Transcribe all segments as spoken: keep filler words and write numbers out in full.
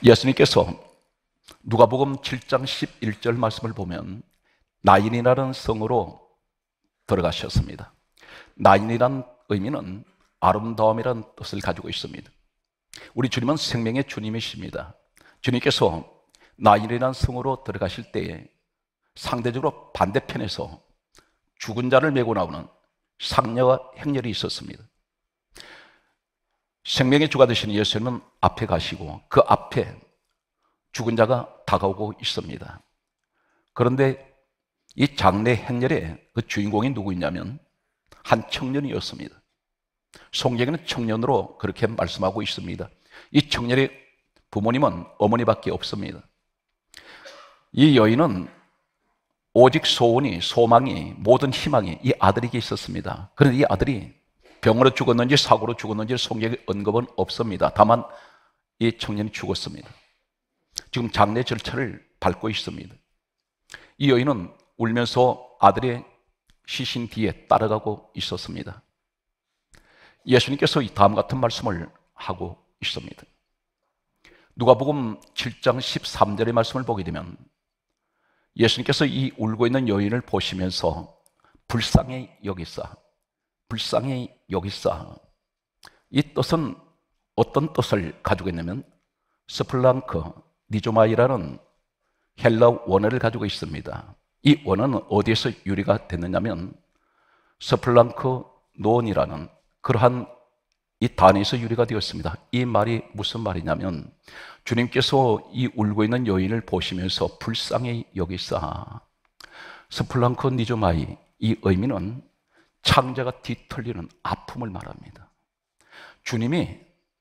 예수님께서 누가복음 칠 장 십일 절 말씀을 보면 나인이라는 성으로 들어가셨습니다. 나인이라는 의미는 아름다움이라는 뜻을 가지고 있습니다. 우리 주님은 생명의 주님이십니다. 주님께서 나인이라는 성으로 들어가실 때에 상대적으로 반대편에서 죽은 자를 메고 나오는 상녀와 행렬이 있었습니다. 생명의 주가 되시는 예수님은 앞에 가시고 그 앞에 죽은 자가 다가오고 있습니다. 그런데 이 장례 행렬의 그 주인공이 누구였냐면 한 청년이었습니다. 성경에는 청년으로 그렇게 말씀하고 있습니다. 이 청년의 부모님은 어머니밖에 없습니다. 이 여인은 오직 소원이, 소망이, 모든 희망이 이 아들에게 있었습니다. 그런데 이 아들이 병으로 죽었는지 사고로 죽었는지 성경에 언급은 없습니다. 다만 이 청년이 죽었습니다. 지금 장례 절차를 밟고 있습니다. 이 여인은 울면서 아들의 시신 뒤에 따라가고 있었습니다. 예수님께서 이 다음 같은 말씀을 하고 있습니다. 누가복음 칠 장 십삼 절의 말씀을 보게 되면 예수님께서 이 울고 있는 여인을 보시면서 불쌍히 여기사, 불쌍히 여기사. 이 뜻은 어떤 뜻을 가지고 있냐면 스플랑크 니조마이라는 헬라 원어를 가지고 있습니다. 이 원어는 어디에서 유래가 됐느냐면 스플랑크 논이라는 그러한 이 단어에서 유래가 되었습니다. 이 말이 무슨 말이냐면 주님께서 이 울고 있는 여인을 보시면서 불쌍히 여기사, 스플랑크 니조마이, 이 의미는 창자가 뒤틀리는 아픔을 말합니다. 주님이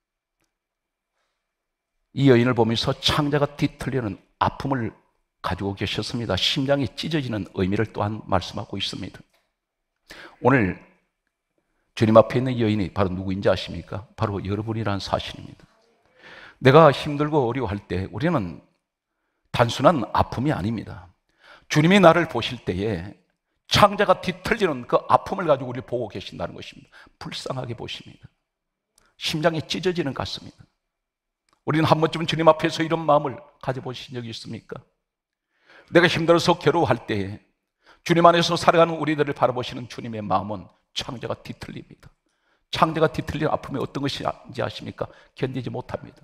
이 여인을 보면서 창자가 뒤틀리는 아픔을 가지고 계셨습니다. 심장이 찢어지는 의미를 또한 말씀하고 있습니다. 오늘 주님 앞에 있는 여인이 바로 누구인지 아십니까? 바로 여러분이라는 사실입니다. 내가 힘들고 어려워할 때 우리는 단순한 아픔이 아닙니다. 주님이 나를 보실 때에 창자가 뒤틀리는 그 아픔을 가지고 우리를 보고 계신다는 것입니다. 불쌍하게 보십니다. 심장이 찢어지는 것 같습니다. 우리는 한 번쯤은 주님 앞에서 이런 마음을 가져보신 적이 있습니까? 내가 힘들어서 괴로워할 때에 주님 안에서 살아가는 우리들을 바라보시는 주님의 마음은 창자가 뒤틀립니다. 창자가 뒤틀리는 아픔이 어떤 것인지 아십니까? 견디지 못합니다.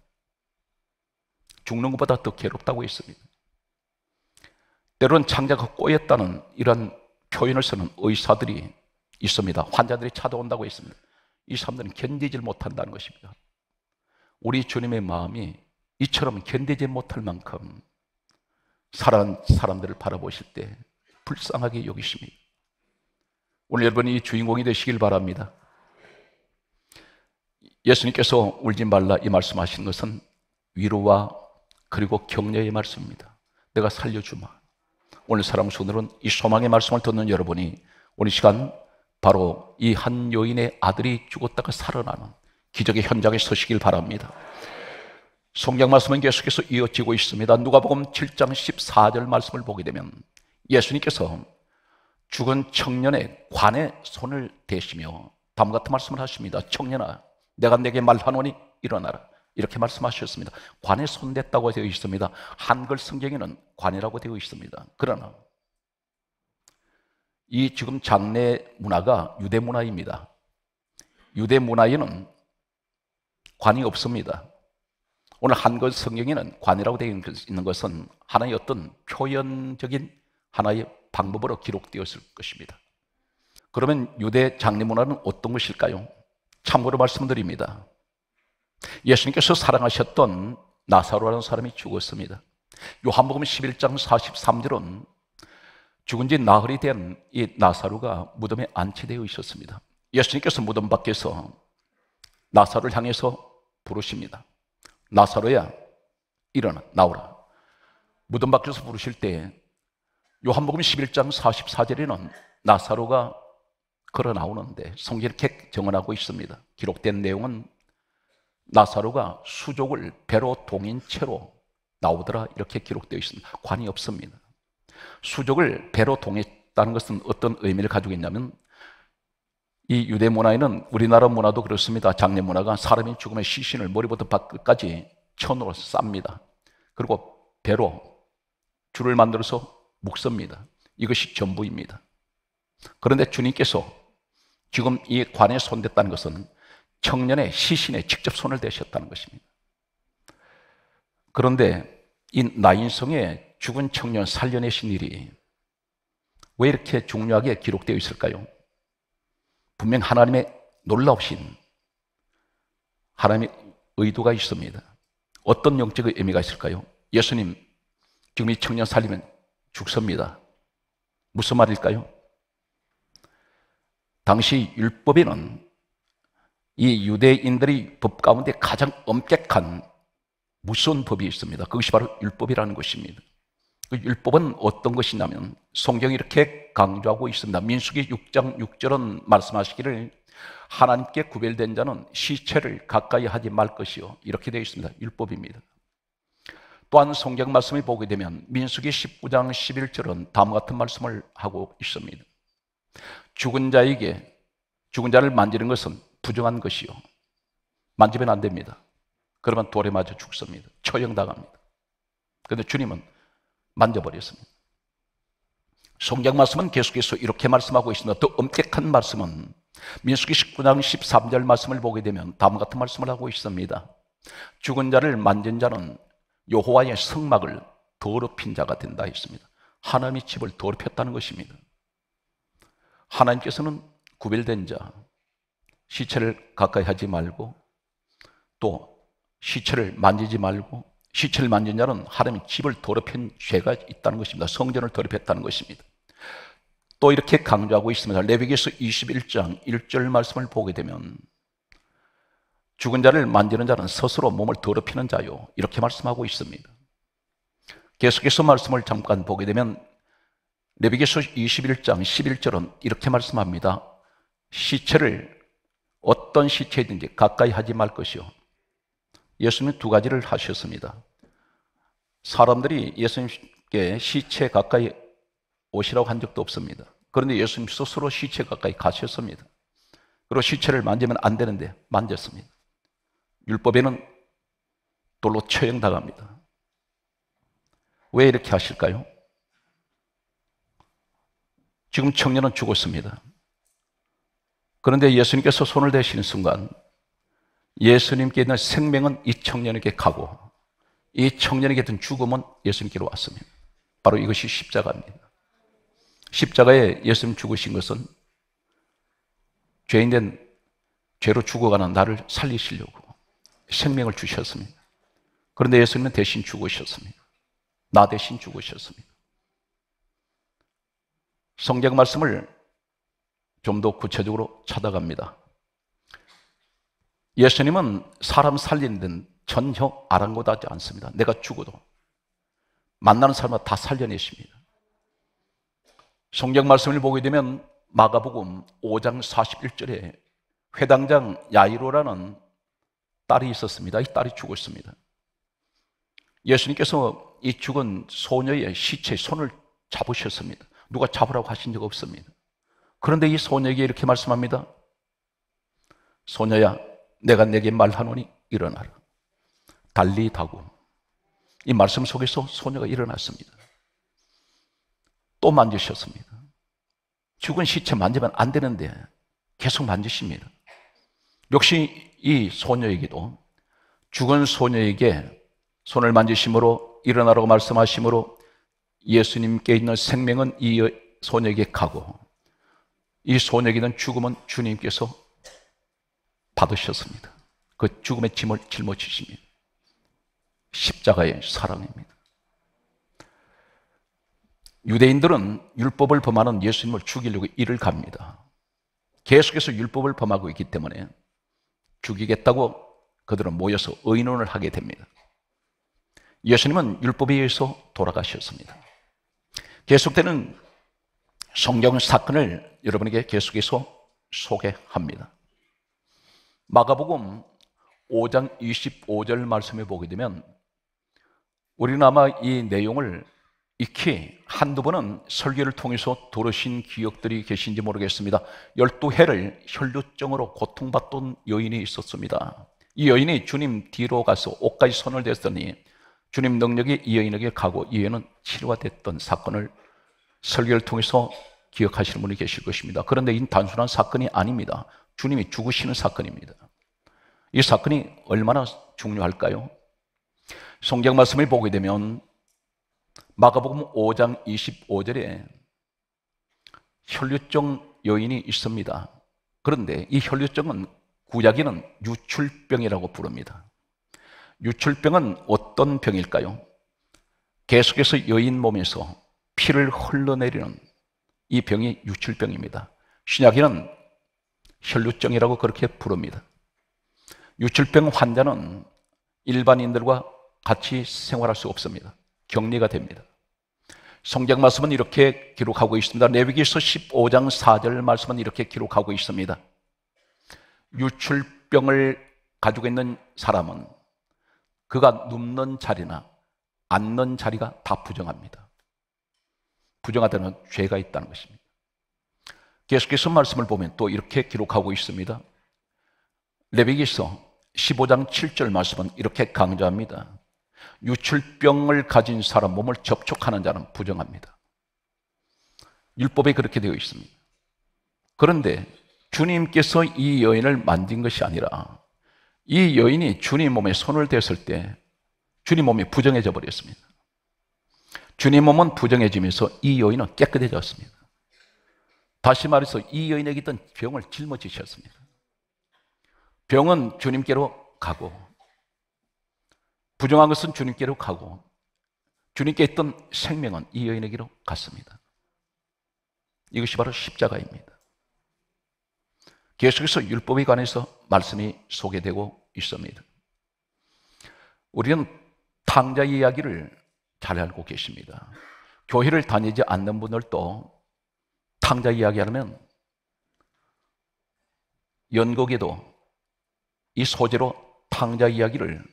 죽는 것보다 더 괴롭다고 했습니다. 때로는 창자가 꼬였다는 이런 표현을 쓰는 의사들이 있습니다. 환자들이 찾아온다고 했습니다. 이 사람들은 견디지 못한다는 것입니다. 우리 주님의 마음이 이처럼 견디지 못할 만큼 살아난 사람들을 바라보실 때 불쌍하게 여기십니다. 오늘 여러분이 주인공이 되시길 바랍니다. 예수님께서 울지 말라 이 말씀하신 것은 위로와 그리고 격려의 말씀입니다. 내가 살려주마. 오늘 사랑스러운 이 소망의 말씀을 듣는 여러분이 오늘 시간 바로 이 한 여인의 아들이 죽었다가 살아나는 기적의 현장에 서시길 바랍니다. 성경 말씀은 계속해서 이어지고 있습니다. 누가복음 칠 장 십사 절 말씀을 보게 되면 예수님께서 죽은 청년의 관에 손을 대시며 다음과 같은 말씀을 하십니다. 청년아, 내가 내게 말하노니 일어나라. 이렇게 말씀하셨습니다. 관에 손댔다고 되어 있습니다. 한글 성경에는 관이라고 되어 있습니다. 그러나 이 지금 장례 문화가 유대 문화입니다. 유대 문화에는 관이 없습니다. 오늘 한글 성경에는 관이라고 되어 있는 것은 하나의 어떤 표현적인 하나의 방법으로 기록되었을 것입니다. 그러면 유대 장례 문화는 어떤 것일까요? 참고로 말씀드립니다. 예수님께서 사랑하셨던 나사로라는 사람이 죽었습니다. 요한복음 십일 장 사십삼 절은 죽은 지 나흘이 된 이 나사로가 무덤에 안치되어 있었습니다. 예수님께서 무덤 밖에서 나사로를 향해서 부르십니다. 나사로야, 일어나, 나오라. 무덤 밖에서 부르실 때 요한복음 십일 장 사십사 절에는 나사로가 걸어 나오는데 성경에 이렇게 정언하고 있습니다. 기록된 내용은 나사로가 수족을 배로 동인 채로 나오더라 이렇게 기록되어 있습니다. 관이 없습니다. 수족을 배로 동했다는 것은 어떤 의미를 가지고 있냐면 이 유대 문화에는 우리나라 문화도 그렇습니다. 장례 문화가 사람이 죽으면 시신을 머리부터 발끝까지 천으로 쌉니다. 그리고 배로 줄을 만들어서 묶습니다. 이것이 전부입니다. 그런데 주님께서 지금 이 관에 손댔다는 것은 청년의 시신에 직접 손을 대셨다는 것입니다. 그런데 이 나인성의 죽은 청년 살려내신 일이 왜 이렇게 중요하게 기록되어 있을까요? 분명 하나님의 놀라우신 하나님의 의도가 있습니다. 어떤 영적인 의미가 있을까요? 예수님, 지금 이 청년 살리면 죽습니다. 무슨 말일까요? 당시 율법에는 이 유대인들의 법 가운데 가장 엄격한 무서운 법이 있습니다. 그것이 바로 율법이라는 것입니다. 그 율법은 어떤 것이냐면 성경이 이렇게 강조하고 있습니다. 민수기 육 장 육 절은 말씀하시기를 하나님께 구별된 자는 시체를 가까이 하지 말 것이요, 이렇게 되어 있습니다. 율법입니다. 또한 성경 말씀을 보게 되면 민수기 십구 장 십일 절은 다음과 같은 말씀을 하고 있습니다. 죽은 자에게 죽은 자를 만지는 것은 부정한 것이요, 만지면 안 됩니다. 그러면 돌에 맞아 죽습니다. 처형당합니다. 그런데 주님은 만져버렸습니다. 성경 말씀은 계속해서 이렇게 말씀하고 있습니다. 더 엄격한 말씀은 민수기 십구 장 십삼 절 말씀을 보게 되면 다음과 같은 말씀을 하고 있습니다. 죽은 자를 만진 자는 여호와의 성막을 더럽힌 자가 된다 했습니다. 하나님의 집을 더럽혔다는 것입니다. 하나님께서는 구별된 자, 시체를 가까이 하지 말고 또 시체를 만지지 말고, 시체를 만진 자는 하나님의 집을 더럽힌 죄가 있다는 것입니다. 성전을 더럽혔다는 것입니다. 또 이렇게 강조하고 있습니다. 레위기서 이십일 장 일 절 말씀을 보게 되면 죽은 자를 만지는 자는 스스로 몸을 더럽히는 자요, 이렇게 말씀하고 있습니다. 계속해서 말씀을 잠깐 보게 되면 레위기서 이십일 장 십일 절은 이렇게 말씀합니다. 시체를 어떤 시체든지 가까이 하지 말 것이요. 예수님은 두 가지를 하셨습니다. 사람들이 예수님께 시체 가까이 오시라고 한 적도 없습니다. 그런데 예수님 스스로 시체 가까이 가셨습니다. 그리고 시체를 만지면 안 되는데 만졌습니다. 율법에는 돌로 처형당합니다. 왜 이렇게 하실까요? 지금 청년은 죽었습니다. 그런데 예수님께서 손을 대시는 순간 예수님께 있는 생명은 이 청년에게 가고 이 청년에게 있던 죽음은 예수님께로 왔습니다. 바로 이것이 십자가입니다. 십자가에 예수님 죽으신 것은 죄인된 죄로 죽어가는 나를 살리시려고 생명을 주셨습니다. 그런데 예수님은 대신 죽으셨습니다. 나 대신 죽으셨습니다. 성경 말씀을 좀 더 구체적으로 찾아갑니다. 예수님은 사람 살리는 데는 전혀 아랑곳하지 않습니다. 내가 죽어도 만나는 사람마다 다 살려내십니다. 성경 말씀을 보게 되면 마가복음 오 장 사십일 절에 회당장 야이로라는 딸이 있었습니다. 이 딸이 죽었습니다. 예수님께서 이 죽은 소녀의 시체에 손을 잡으셨습니다. 누가 잡으라고 하신 적 없습니다. 그런데 이 소녀에게 이렇게 말씀합니다. 소녀야, 내가 내게 말하노니 일어나라. 달리 다고. 이 말씀 속에서 소녀가 일어났습니다. 또 만지셨습니다. 죽은 시체 만지면 안 되는데 계속 만지십니다. 역시 이 소녀에게도 죽은 소녀에게 손을 만지심으로 일어나라고 말씀하심으로 예수님께 있는 생명은 이 소녀에게 가고 이 소녀에게 있는 죽음은 주님께서 받으셨습니다. 그 죽음의 짐을 짊어지십니다. 십자가의 사랑입니다. 유대인들은 율법을 범하는 예수님을 죽이려고 이를 갑니다. 계속해서 율법을 범하고 있기 때문에 죽이겠다고 그들은 모여서 의논을 하게 됩니다. 예수님은 율법에 의해서 돌아가셨습니다. 계속되는 성경 사건을 여러분에게 계속해서 소개합니다. 마가복음 오 장 이십오 절 말씀에 보게 되면 우리는 아마 이 내용을 익히 한두 번은 설교를 통해서 들으신 기억들이 계신지 모르겠습니다. 열두 해를 혈루증으로 고통받던 여인이 있었습니다. 이 여인이 주님 뒤로 가서 옷까지 손을 댔더니 주님 능력이 이 여인에게 가고 이 여인은 치료가 됐던 사건을 설교를 통해서 기억하시는 분이 계실 것입니다. 그런데 이 단순한 사건이 아닙니다. 주님이 죽으시는 사건입니다. 이 사건이 얼마나 중요할까요? 성경 말씀을 보게 되면 마가복음 오 장 이십오 절에 혈류증 여인이 있습니다. 그런데 이 혈류증은 구약에는 유출병이라고 부릅니다. 유출병은 어떤 병일까요? 계속해서 여인 몸에서 피를 흘러내리는 이 병이 유출병입니다. 신약에는 혈류증이라고 그렇게 부릅니다. 유출병 환자는 일반인들과 같이 생활할 수 없습니다. 격리가 됩니다. 성경 말씀은 이렇게 기록하고 있습니다. 레위기서 십오 장 사 절 말씀은 이렇게 기록하고 있습니다. 유출병을 가지고 있는 사람은 그가 눕는 자리나 앉는 자리가 다 부정합니다. 부정하다는 죄가 있다는 것입니다. 계속해서 말씀을 보면 또 이렇게 기록하고 있습니다. 레위기서 십오 장 칠 절 말씀은 이렇게 강조합니다. 유출병을 가진 사람 몸을 접촉하는 자는 부정합니다. 율법에 그렇게 되어 있습니다. 그런데 주님께서 이 여인을 만진 것이 아니라 이 여인이 주님 몸에 손을 댔을 때 주님 몸이 부정해져 버렸습니다. 주님 몸은 부정해지면서 이 여인은 깨끗해졌습니다. 다시 말해서 이 여인에게 있던 병을 짊어지셨습니다. 병은 주님께로 가고 부정한 것은 주님께로 가고 주님께 있던 생명은 이 여인에게로 갔습니다. 이것이 바로 십자가입니다. 계속해서 율법에 관해서 말씀이 소개되고 있습니다. 우리는 탕자 이야기를 잘 알고 계십니다. 교회를 다니지 않는 분들도 탕자 이야기하면 연극에도 이 소재로 탕자 이야기를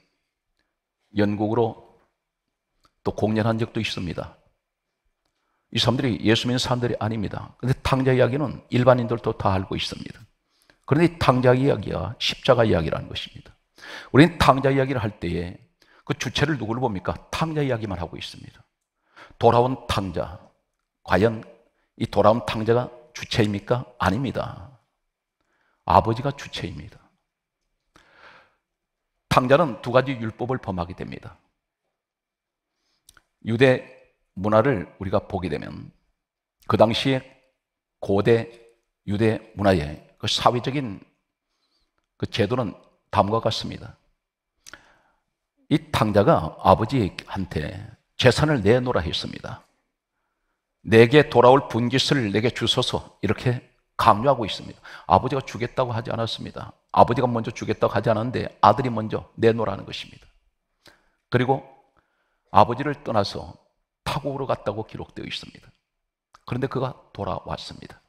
연극으로 또 공연한 적도 있습니다. 이 사람들이 예수 믿는 사람들이 아닙니다. 그런데 탕자 이야기는 일반인들도 다 알고 있습니다. 그런데 이 탕자 이야기가 십자가 이야기라는 것입니다. 우리는 탕자 이야기를 할 때에 그 주체를 누구를 봅니까? 탕자 이야기만 하고 있습니다. 돌아온 탕자, 과연 이 돌아온 탕자가 주체입니까? 아닙니다. 아버지가 주체입니다. 탕자는 두 가지 율법을 범하게 됩니다. 유대 문화를 우리가 보게 되면 그 당시에 고대 유대 문화의 그 사회적인 그 제도는 다음과 같습니다. 이 탕자가 아버지한테 재산을 내놓으라 했습니다. 내게 돌아올 분깃을 내게 주소서 이렇게 강요하고 있습니다. 아버지가 주겠다고 하지 않았습니다. 아버지가 먼저 주겠다고 하지 않았는데 아들이 먼저 내놓으라는 것입니다. 그리고 아버지를 떠나서 타국으로 갔다고 기록되어 있습니다. 그런데 그가 돌아왔습니다.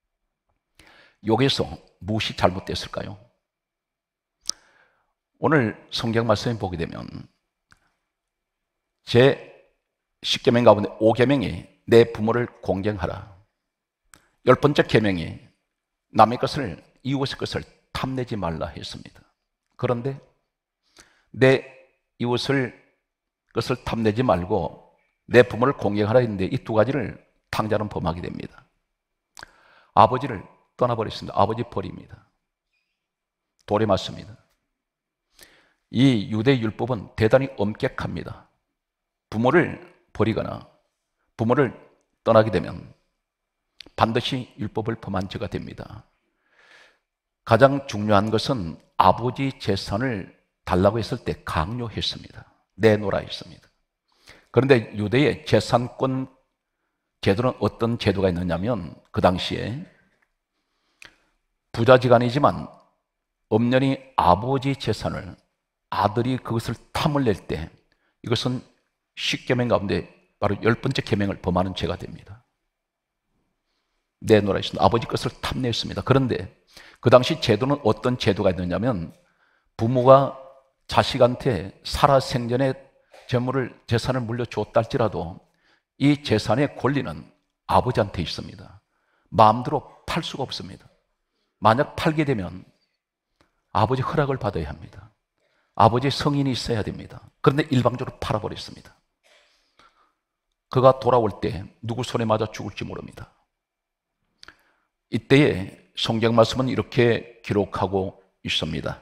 여기서 무엇이 잘못됐을까요? 오늘 성경 말씀을 보게 되면 제 십계명 가운데 오계명이 내 부모를 공경하라. 열 번째 계명이 남의 것을 이웃의 것을 탐내지 말라 했습니다. 그런데 내 이웃을 것을 탐내지 말고 내 부모를 공경하라 했는데 이 두 가지를 탕자는 범하게 됩니다. 아버지를 떠나버렸습니다. 아버지 버립니다. 돌에 맞습니다. 이 유대 율법은 대단히 엄격합니다. 부모를 버리거나 부모를 떠나게 되면 반드시 율법을 범한 죄가 됩니다. 가장 중요한 것은 아버지 재산을 달라고 했을 때 강요했습니다. 내놓으라 했습니다. 그런데 유대의 재산권 제도는 어떤 제도가 있느냐면 그 당시에 부자지간이지만 엄연히 아버지 재산을 아들이 그것을 탐을 낼 때 이것은 십계명 가운데 바로 열 번째 계명을 범하는 죄가 됩니다. 내놓으라 했습니다. 아버지 것을 탐냈습니다. 그런데 그 당시 제도는 어떤 제도가 있느냐면 부모가 자식한테 살아생전에 재물을 재산을 물려줬다 할지라도 이 재산의 권리는 아버지한테 있습니다. 마음대로 팔 수가 없습니다. 만약 팔게 되면 아버지 허락을 받아야 합니다. 아버지의 성인이 있어야 됩니다. 그런데 일방적으로 팔아버렸습니다. 그가 돌아올 때 누구 손에 맞아 죽을지 모릅니다. 이때에 성경 말씀은 이렇게 기록하고 있습니다.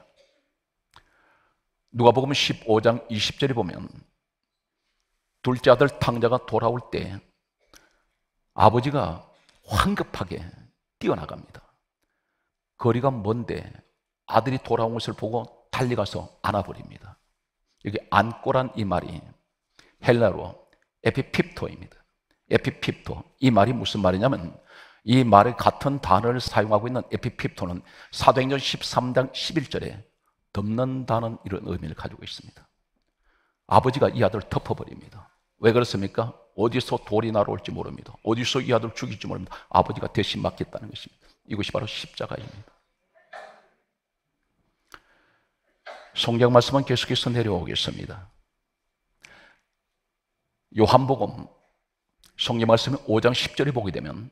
누가복음 십오 장 이십 절에 보면 둘째 아들 탕자가 돌아올 때 아버지가 황급하게 뛰어나갑니다. 거리가 먼데 아들이 돌아온 것을 보고 달려가서 안아버립니다. 여기 안고란 이 말이 헬라로 에피핍토입니다. 에피핍토, 이 말이 무슨 말이냐면, 이 말의 같은 단어를 사용하고 있는 에피핍토는 사도행전 십삼 장 십일 절에 덮는다는 이런 의미를 가지고 있습니다. 아버지가 이 아들을 덮어버립니다. 왜 그렇습니까? 어디서 돌이 날아올지 모릅니다. 어디서 이 아들을 죽일지 모릅니다. 아버지가 대신 맡겠다는 것입니다. 이것이 바로 십자가입니다. 성경 말씀은 계속해서 내려오겠습니다. 요한복음 성경 말씀의 오 장 십 절에 보게 되면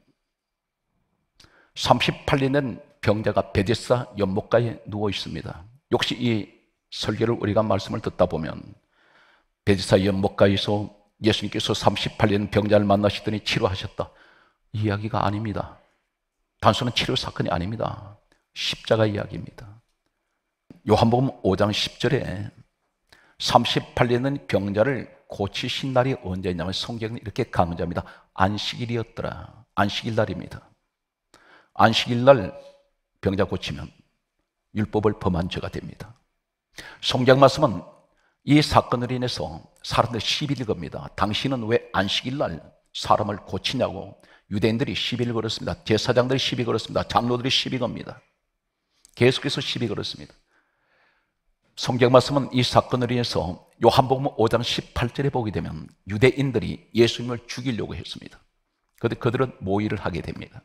삼십팔 년 된 병자가 베데스다 연못가에 누워 있습니다. 역시 이 설교를 우리가 말씀을 듣다 보면 베데스다 연못가에서 예수님께서 삼십팔 년 병자를 만나시더니 치료하셨다, 이 이야기가 아닙니다. 단순한 치료 사건이 아닙니다. 십자가 이야기입니다. 요한복음 오 장 십 절에 삼십팔 년 된 병자를 고치신 날이 언제냐면 성경은 이렇게 강조합니다. 안식일이었더라. 안식일 날입니다. 안식일 날 병자 고치면 율법을 범한 죄가 됩니다. 성경 말씀은 이 사건으로 인해서 사람들이 시비를 겁니다. 당신은 왜 안식일 날 사람을 고치냐고 유대인들이 시비를 걸었습니다. 제사장들이 시비 걸었습니다. 장로들이 시비 겁니다. 계속해서 시비 걸었습니다. 성경 말씀은 이 사건으로 인해서 요한복음 오 장 십팔 절에 보게 되면 유대인들이 예수님을 죽이려고 했습니다. 그런데 그들은 모의를 하게 됩니다.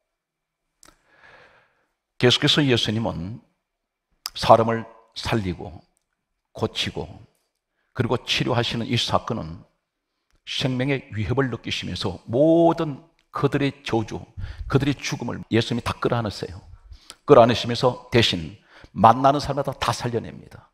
계속해서 예수님은 사람을 살리고 고치고 그리고 치료하시는 이 사건은 생명의 위협을 느끼시면서 모든 그들의 저주, 그들의 죽음을 예수님이 다 끌어안으세요. 끌어안으시면서 대신 만나는 사람마다 다 살려냅니다.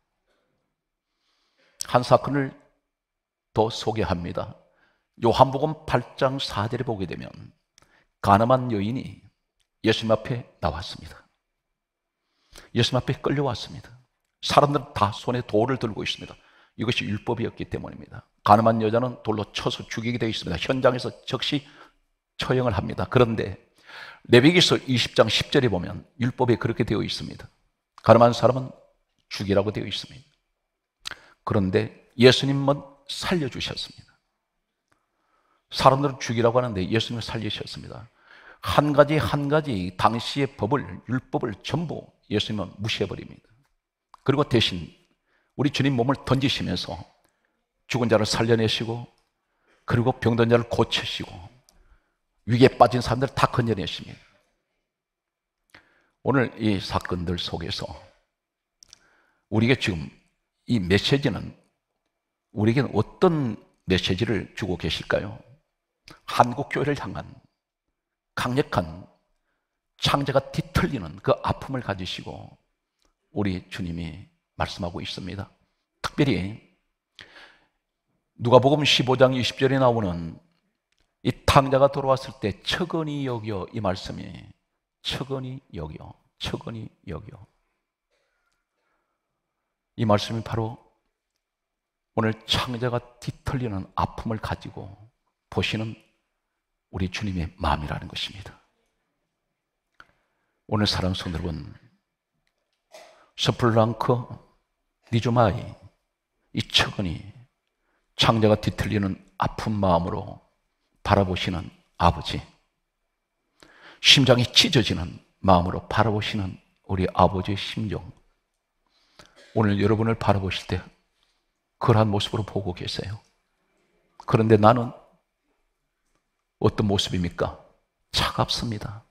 한 사건을 더 소개합니다. 요한복음 팔 장 사 절에 보게 되면 가늠한 여인이 예수님 앞에 나왔습니다. 예수님 앞에 끌려왔습니다. 사람들은 다 손에 돌을 들고 있습니다. 이것이 율법이었기 때문입니다. 가늠한 여자는 돌로 쳐서 죽이게 되어 있습니다. 현장에서 즉시 처형을 합니다. 그런데 레위기서 이십 장 십 절에 보면 율법에 그렇게 되어 있습니다. 가늠한 사람은 죽이라고 되어 있습니다. 그런데 예수님은 살려주셨습니다. 사람들은 죽이라고 하는데 예수님은 살리셨습니다. 한 가지 한 가지 당시의 법을, 율법을 전부 예수님은 무시해버립니다. 그리고 대신 우리 주님 몸을 던지시면서 죽은 자를 살려내시고 그리고 병든 자를 고치시고 위기에 빠진 사람들을 다 건져내십니다. 오늘 이 사건들 속에서 우리에게 지금 이 메시지는 우리에게는 어떤 메시지를 주고 계실까요? 한국교회를 향한 강력한 창자가 뒤틀리는 그 아픔을 가지시고 우리 주님이 말씀하고 있습니다. 특별히 누가복음 십오 장 이십 절에 나오는 이 탕자가 돌아왔을 때 척은히 여겨, 이 말씀이 척은히 여겨, 척은히 여겨, 이 말씀이 바로 오늘 창자가 뒤틀리는 아픔을 가지고 보시는 우리 주님의 마음이라는 것입니다. 오늘 사랑하는 성도 여러분, 스플랑크 니조마이, 이 척은히 창자가 뒤틀리는 아픈 마음으로 바라보시는 아버지, 심장이 찢어지는 마음으로 바라보시는 우리 아버지의 심정, 오늘 여러분을 바라보실 때 그러한 모습으로 보고 계세요. 그런데 나는 어떤 모습입니까? 차갑습니다.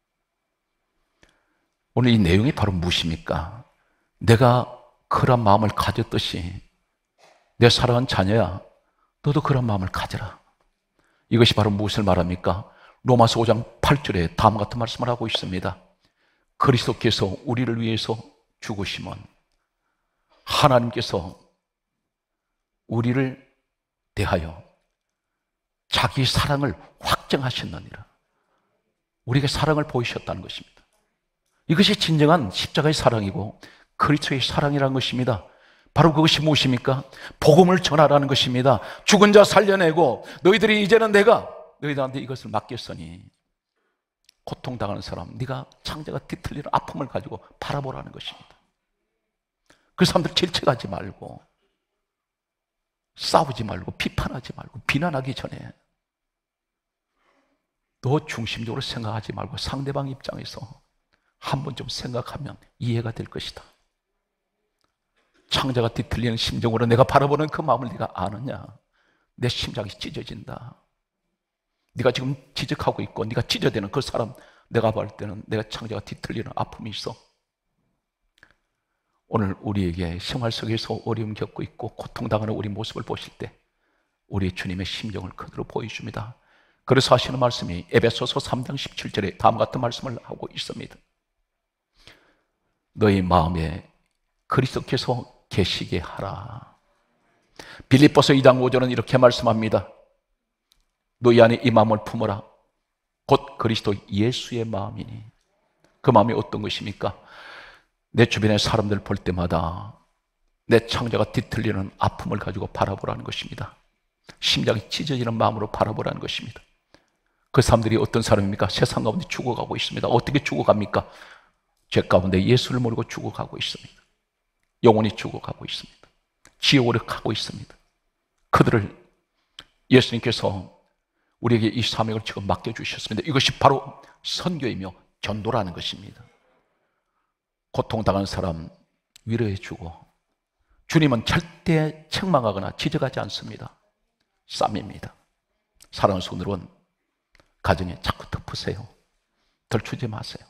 오늘 이 내용이 바로 무엇입니까? 내가 그런 마음을 가졌듯이 내 사랑하는 자녀야, 너도 그런 마음을 가져라. 이것이 바로 무엇을 말합니까? 로마서 오 장 팔 절에 다음과 같은 말씀을 하고 있습니다. 그리스도께서 우리를 위해서 죽으심은 하나님께서 우리를 대하여 자기 사랑을 확정하셨느니라. 우리에게 사랑을 보이셨다는 것입니다. 이것이 진정한 십자가의 사랑이고 그리스도의 사랑이라는 것입니다. 바로 그것이 무엇입니까? 복음을 전하라는 것입니다. 죽은 자 살려내고 너희들이 이제는 내가 너희들한테 이것을 맡겼으니 고통당하는 사람, 네가 창자가 뒤틀리는 아픔을 가지고 바라보라는 것입니다. 그 사람들 질책하지 말고 싸우지 말고 비판하지 말고 비난하기 전에 너 중심적으로 생각하지 말고 상대방 입장에서 한번 좀 생각하면 이해가 될 것이다. 창자가 뒤틀리는 심정으로 내가 바라보는 그 마음을 네가 아느냐? 내 심장이 찢어진다. 네가 지금 지적하고 있고 네가 찢어대는 그 사람, 내가 볼 때는 내가 창자가 뒤틀리는 아픔이 있어. 오늘 우리에게 생활 속에서 어려움 겪고 있고 고통당하는 우리 모습을 보실 때 우리 주님의 심정을 그대로 보여줍니다. 그래서 하시는 말씀이 에베소서 삼 장 십칠 절에 다음 같은 말씀을 하고 있습니다. 너희 마음에 그리스도께서 계시게 하라. 빌립보서 이 장 오 절은 이렇게 말씀합니다. 너희 안에 이 마음을 품어라. 곧 그리스도 예수의 마음이니. 그 마음이 어떤 것입니까? 내 주변의 사람들 볼 때마다 내 창자가 뒤틀리는 아픔을 가지고 바라보라는 것입니다. 심장이 찢어지는 마음으로 바라보라는 것입니다. 그 사람들이 어떤 사람입니까? 세상 가운데 죽어가고 있습니다. 어떻게 죽어갑니까? 죄 가운데 예수를 모르고 죽어가고 있습니다. 영혼이 죽어가고 있습니다. 지옥으로 가고 있습니다. 그들을 예수님께서 우리에게 이 사명을 지금 맡겨주셨습니다. 이것이 바로 선교이며 전도라는 것입니다. 고통당한 사람 위로해주고, 주님은 절대 책망하거나 지적하지 않습니다. 쌈입니다. 사랑하는 손으로는 가정에 자꾸 덮으세요. 덜추지 마세요.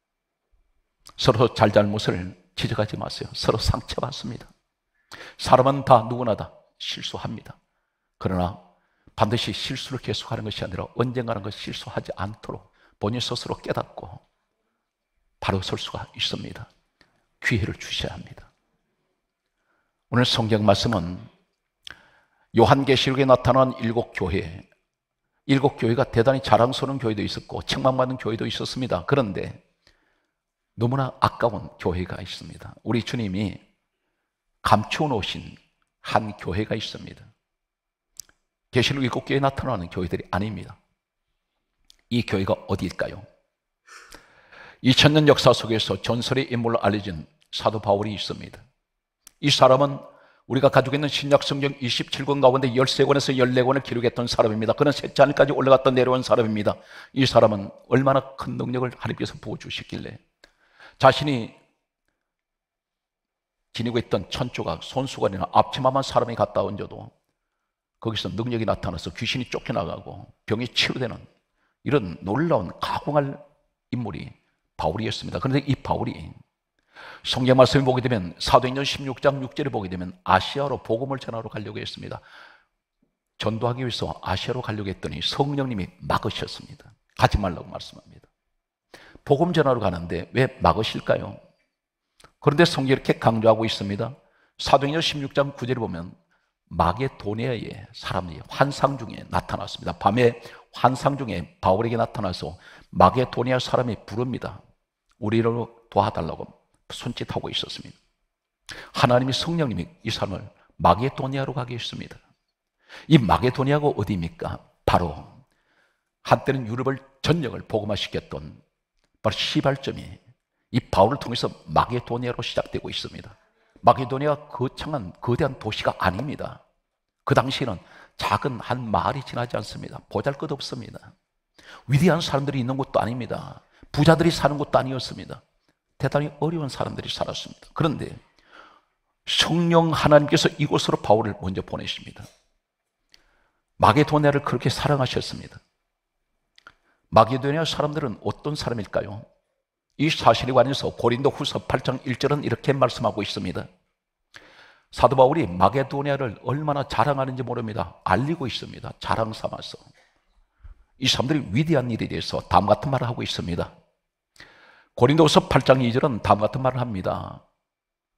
서로 잘잘못을 지적하지 마세요. 서로 상처받습니다. 사람은 다 누구나 다 실수합니다. 그러나 반드시 실수를 계속하는 것이 아니라 언젠가는 그 실수하지 않도록 본인 스스로 깨닫고 바로 설 수가 있습니다. 기회를 주셔야 합니다. 오늘 성경 말씀은 요한계시록에 나타난 일곱 교회, 일곱 교회가 대단히 자랑스러운 교회도 있었고 책망받는 교회도 있었습니다. 그런데 너무나 아까운 교회가 있습니다. 우리 주님이 감추어 놓으신 한 교회가 있습니다. 계시록 일곱 교회에 나타나는 교회들이 아닙니다. 이 교회가 어디일까요? 이천 년 역사 속에서 전설의 인물로 알려진 사도 바울이 있습니다. 이 사람은 우리가 가지고 있는 신약 성경 이십칠 권 가운데 십삼 권에서 십사 권을 기록했던 사람입니다. 그는 셋째 하늘까지 올라갔다 내려온 사람입니다. 이 사람은 얼마나 큰 능력을 하나님께서 부어주셨길래 자신이 지니고 있던 천조각, 손수건이나 앞치마만 사람이 갔다 얹어도 거기서 능력이 나타나서 귀신이 쫓겨나가고 병이 치료되는 이런 놀라운 가공할 인물이 바울이었습니다. 그런데 이 바울이 성경 말씀을 보게 되면 사도행전 십육 장 육 절에 보게 되면 아시아로 복음을 전하러 가려고 했습니다. 전도하기 위해서 아시아로 가려고 했더니 성령님이 막으셨습니다. 가지 말라고 말씀합니다. 복음 전하러 가는데 왜 막으실까요? 그런데 성경이 이렇게 강조하고 있습니다. 사도행전 십육 장 구 절에 보면 마게도니아의 사람이 환상 중에 나타났습니다. 밤에 환상 중에 바울에게 나타나서 마게도니아 사람이 부릅니다. 우리를 도와달라고 손짓하고 있었습니다. 하나님이 성령님이 이 사람을 마게도니아로 가게 했습니다. 이 마게도니아가 어디입니까? 바로 한때는 유럽을 전역을 복음화시켰던 바로 시발점이 이 바울을 통해서 마게도니아로 시작되고 있습니다. 마게도니아가 거창한 거대한 도시가 아닙니다. 그 당시에는 작은 한 마을이 지나지 않습니다. 보잘것없습니다. 위대한 사람들이 있는 곳도 아닙니다. 부자들이 사는 곳도 아니었습니다. 대단히 어려운 사람들이 살았습니다. 그런데 성령 하나님께서 이곳으로 바울을 먼저 보내십니다. 마게도니아를 그렇게 사랑하셨습니다. 마게도니아 사람들은 어떤 사람일까요? 이 사실에 관해서 고린도 후서 팔 장 일 절은 이렇게 말씀하고 있습니다. 사도 바울이 마게도니아를 얼마나 자랑하는지 모릅니다. 알리고 있습니다. 자랑 삼아서. 이 사람들이 위대한 일에 대해서 다음 같은 말을 하고 있습니다. 고린도후서 팔 장 이 절은 다음 같은 말을 합니다.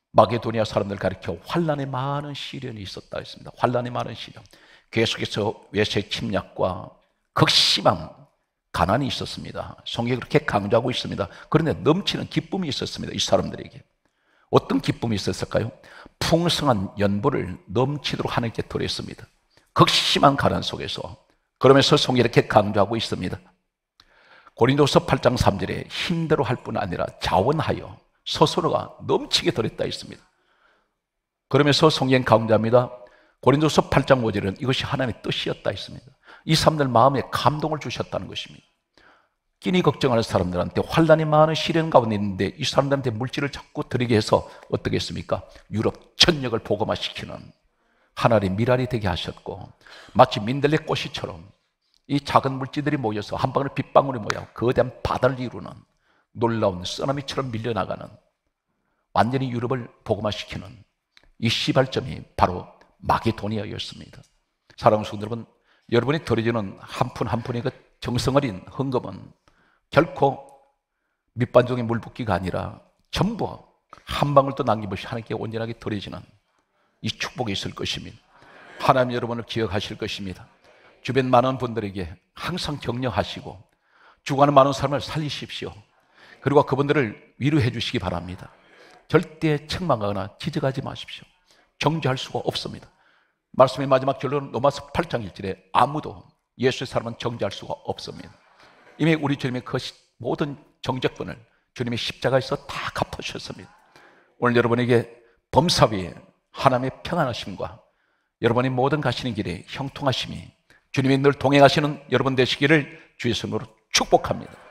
마게도니아 사람들 가리켜 환란의 많은 시련이 있었다 했습니다. 환란의 많은 시련. 계속해서 외세 침략과 극심한 가난이 있었습니다. 성경이 그렇게 강조하고 있습니다. 그런데 넘치는 기쁨이 있었습니다. 이 사람들에게. 어떤 기쁨이 있었을까요? 풍성한 연보를 넘치도록 하나님께 드렸습니다. 극심한 가난 속에서. 그러면서 성경이 이렇게 강조하고 있습니다. 고린도서 팔 장 삼 절에 힘대로 할 뿐 아니라 자원하여 스스로가 넘치게 드렸다 했습니다. 그러면서 성경 강조합니다. 고린도서 팔 장 오 절은 이것이 하나님의 뜻이었다 했습니다. 이 사람들 마음에 감동을 주셨다는 것입니다. 끼니 걱정하는 사람들한테 환란이 많은 시련 가운데 있는데 이 사람들한테 물질을 자꾸 드리게 해서 어떻게 했습니까? 유럽 전역을 복음화시키는 하나님의 미랄이 되게 하셨고, 마치 민들레 꽃이처럼 이 작은 물질들이 모여서 한 방울 빗방울이 모여 거대한 바다를 이루는 놀라운 쓰나미처럼 밀려나가는, 완전히 유럽을 복음화시키는 이 시발점이 바로 마게도니아였습니다. 사랑하는 성도 여러분, 여러분이 드려지는 한 푼 한 푼의 그 정성 어린 헌금은 결코 밑반종의 물붓기가 아니라 전부 한 방울도 남김없이 하나님께 온전하게 드려지는 이 축복이 있을 것입니다. 하나님 여러분을 기억하실 것입니다. 주변 많은 분들에게 항상 격려하시고 죽어가는 많은 사람을 살리십시오. 그리고 그분들을 위로해 주시기 바랍니다. 절대 책망하거나 지적하지 마십시오. 정죄할 수가 없습니다. 말씀의 마지막 결론은 로마서 팔 장 일 절에 아무도 예수의 사람은 정죄할 수가 없습니다. 이미 우리 주님의 그 모든 정죄권을 주님의 십자가에서 다 갚으셨습니다. 오늘 여러분에게 범사 위에 하나님의 평안하심과 여러분의 모든 가시는 길에 형통하심이 주님이 늘 동행하시는 여러분 되시기를 주의 손으로 축복합니다.